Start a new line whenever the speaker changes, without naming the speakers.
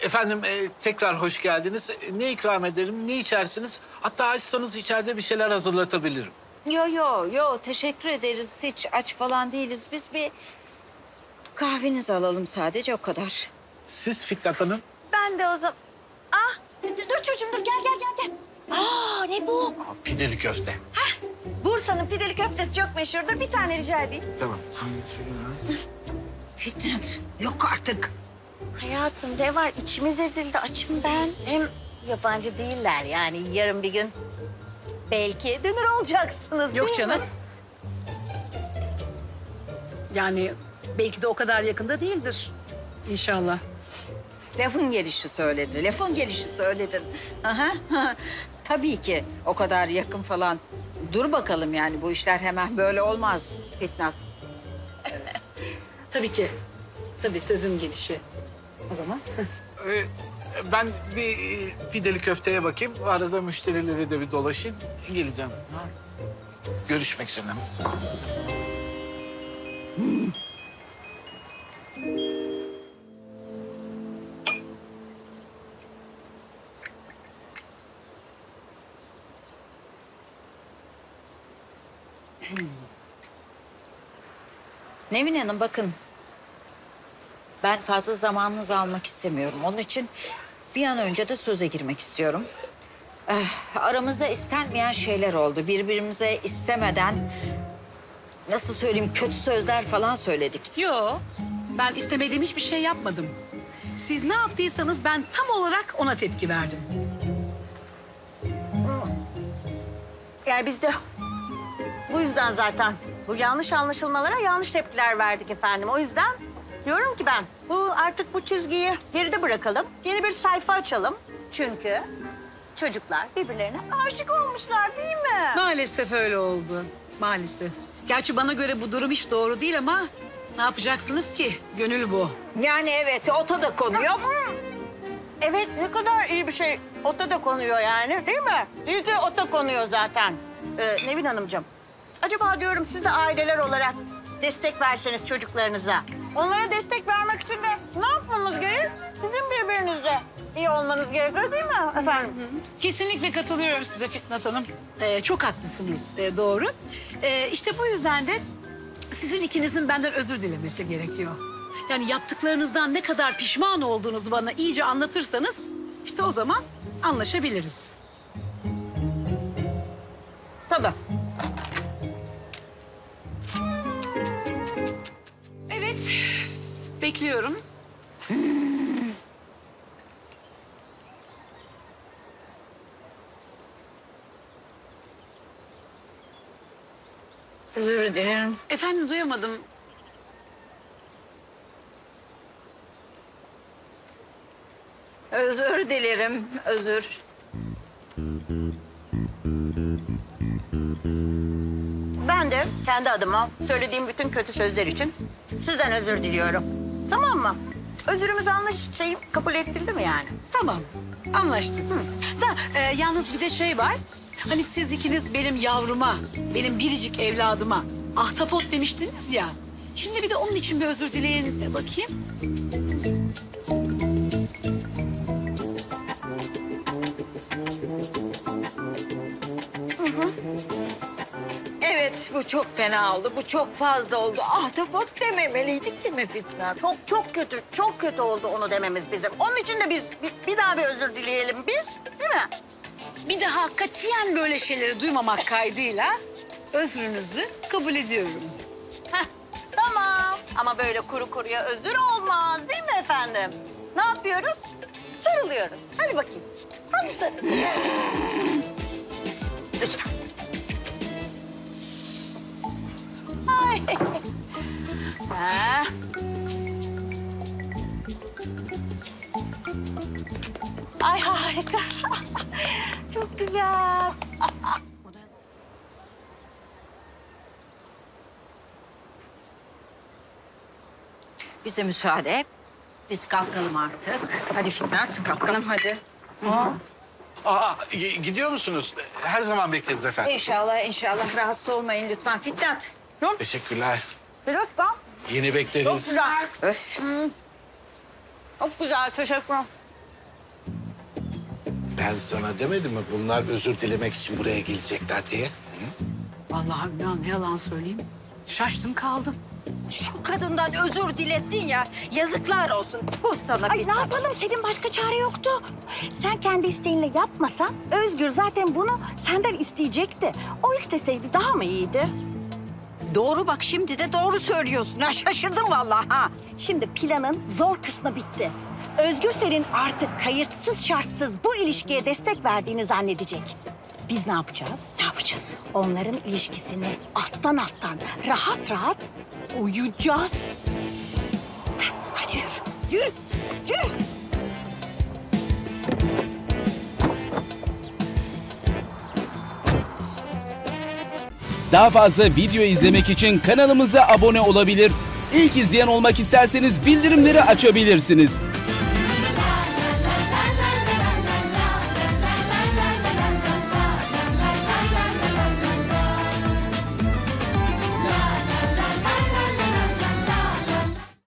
Efendim tekrar hoş geldiniz. Ne ikram ederim, ne içersiniz? Hatta açsanız içeride bir şeyler hazırlatabilirim.
Yo, teşekkür ederiz. Hiç aç falan değiliz. Biz bir kahvenizi alalım sadece, o kadar.
Siz Fitnat Hanım?
Ben de o zaman... Ah, dur çocuğum dur gel. Aa, ne bu?
Pideli köfte.
Bursa'nın pideli köftesi çok meşhurdur. Bir tane rica edeyim.
Tamam. Sen getiriyorum.
Fitnat, yok artık.
Hayatım ne var? İçimiz ezildi. Açım ben. Hem yabancı değiller yani. Yarın bir gün belki dönür olacaksınız
Yok
değil
canım.
mi?
Yani belki de o kadar yakında değildir. İnşallah.
Lafın gelişi söyledin. Aha. Tabii ki o kadar yakın falan. Dur bakalım yani, bu işler hemen böyle olmaz Fitnat.
Tabii ki. Tabii sözün gelişi. O zaman.
Ben bir pideli köfteye bakayım. Arada müşterileri de bir dolaşayım. Geleceğim. Görüşmek üzere.
Nevin Hanım, bakın. Ben fazla zamanınızı almak istemiyorum. Onun için bir an önce de söze girmek istiyorum. Aramızda istenmeyen şeyler oldu. Birbirimize istemeden, nasıl söyleyeyim, kötü sözler falan söyledik.
Yo, ben istemediğim hiçbir şey yapmadım. Siz ne yaptıysanız ben tam olarak ona tepki verdim.
Yani biz de bu yüzden zaten bu yanlış anlaşılmalara yanlış tepkiler verdik efendim. O yüzden diyorum ki ben artık bu çizgiyi geride bırakalım. Yeni bir sayfa açalım. Çünkü çocuklar birbirlerine aşık olmuşlar değil mi?
Maalesef öyle oldu. Maalesef. Gerçi bana göre bu durum hiç doğru değil ama ne yapacaksınız ki? Gönül bu.
Yani evet, ota da konuyor.
Evet, ne kadar iyi bir şey. Ota da konuyor yani, değil mi? İyi ki ota konuyor zaten. Nevin Hanımcığım, acaba diyorum siz de aileler olarak destek verseniz çocuklarınıza. Onlara destek vermek için de ne yapmamız gerek? Sizin birbirinizle iyi olmanız gerekiyor değil mi efendim?
Kesinlikle katılıyorum size Fitnat Hanım. Çok haklısınız, doğru. İşte bu yüzden de sizin ikinizin benden özür dilemesi gerekiyor. Yani yaptıklarınızdan ne kadar pişman olduğunuzu bana iyice anlatırsanız... işte o zaman anlaşabiliriz.
Tabii.
Evet, bekliyorum.
Özür dilerim.
Efendim duyamadım.
Özür dilerim, özür.
Ben de kendi adıma söylediğim bütün kötü sözler için sizden özür diliyorum. Tamam mı? Özürümüz kabul edildi mi yani?
Tamam, anlaştık. Da yalnız bir de şey var. Hani siz ikiniz benim yavruma, benim biricik evladıma ahtapot demiştiniz ya. Şimdi bir de onun için bir özür dileyin bakayım.
Evet, bu çok fena oldu. Bu çok fazla oldu. Ahtapot dememeliydik değil mi Fitnat?
Çok kötü oldu onu dememiz bizim. Onun için de biz bir daha bir özür dileyelim biz, değil mi?
Bir daha katiyen böyle şeyleri duymamak kaydıyla özrünüzü kabul ediyorum.
Heh, tamam. Ama böyle kuru kuruya özür olmaz değil mi efendim? Ne yapıyoruz? Sarılıyoruz. Hadi bakayım. Hadi sarıl. Lütfen. Ay. Ha. Ay harika. Çok güzel.
Bize müsaade. Biz kalkalım artık. Hadi Fitnat, kalkalım hadi.
Gidiyor musunuz? Her zaman bekleriz efendim.
İnşallah rahatsız olmayın lütfen Fitnat.
Teşekkürler.
Bir dakika.
Yine
Çok
bekleriz.
güzel.
Öf.
Çok güzel. Teşekkür ederim.
Ben sana demedim mi bunlar özür dilemek için buraya gelecekler diye?
Vallahi ya ne yalan söyleyeyim. Şaştım kaldım.
Şu kadından özür dilettin ya. Yazıklar olsun. Bu sana
Ay
bir...
ne yapalım, senin başka çare yoktu. Sen kendi isteğinle yapmasan Özgür zaten bunu senden isteyecekti. O isteseydi daha mı iyiydi?
Doğru bak, şimdi de doğru söylüyorsun. Ha, şaşırdım vallahi ha.
Şimdi planın zor kısmı bitti. Özgür senin artık kayıtsız şartsız bu ilişkiye destek verdiğini zannedecek. Biz ne yapacağız?
Ne yapacağız?
Onların ilişkisini alttan rahat rahat uyuyacağız.
Hadi yürü.
Yürü, yürü.
Daha fazla video izlemek için kanalımıza abone olabilir. İlk izleyen olmak isterseniz bildirimleri açabilirsiniz.